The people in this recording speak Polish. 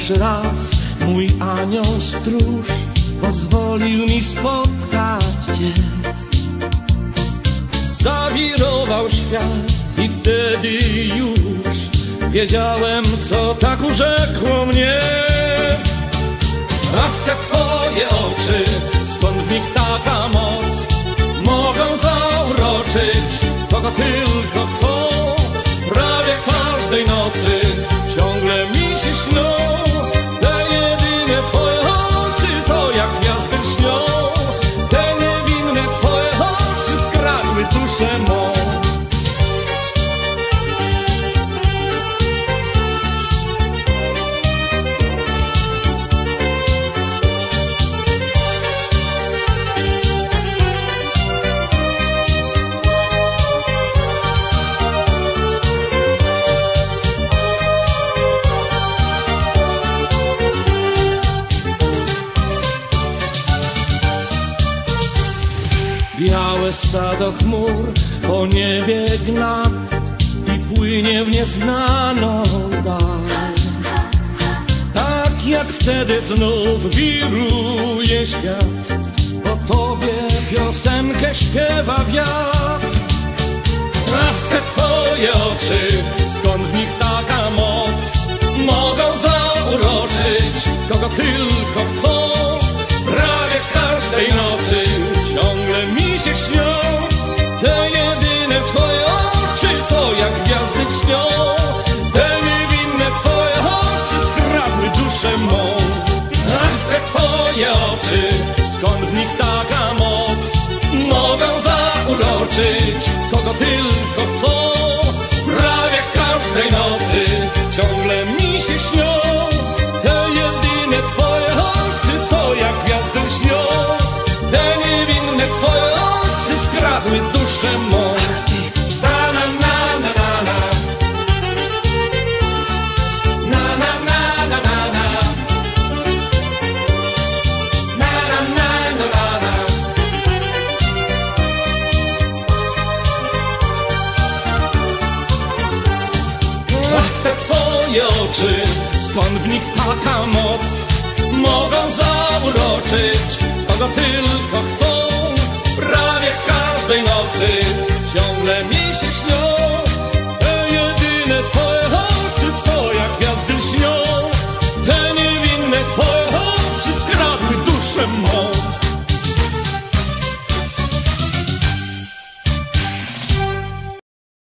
Pierwszy raz mój anioł stróż pozwolił mi spotkać Cię. Zawirował świat i wtedy już wiedziałem, co tak urzekło mnie. Ach, te Twoje oczy, skąd w nich taka moc, mogą zauroczyć kogo tylko chcą. Prawie każdej nocy ciągle mi się śnią te jedyne Twoje oczy, co jak gwiazdy śnią. Te niewinne Twoje oczy skradły duszę mą. Białe stado chmur po niebie gna i płynie w nieznaną dal. Tak jak wtedy znów wiruje świat, o Tobie piosenkę śpiewa wiatr. Ach, te Twoje oczy, skąd w nich taka moc, mogą zauroczyć kogo tylko chcą. Prawie każdej nocy ciągle mi się śnią te jedyne Twoje oczy, co jak gwiazdy śnią. Te niewinne Twoje oczy skradły duszę mą. Ach, te Twoje oczy, skąd w nich taka moc, mogą zauroczyć kogo tylko chcą. Prawie każdej nocy ciągle mi się śnią te jedyne Twoje oczy, co jak gwiazdy śnią. Te niewinne Twoje oczy skradły duszę mą. Na na na na na na na na na na na na na na na na. Ach, te Twoje oczy, skąd w nich taka moc, mogą zauroczyć kogo tylko chcą. Prawie każdej nocy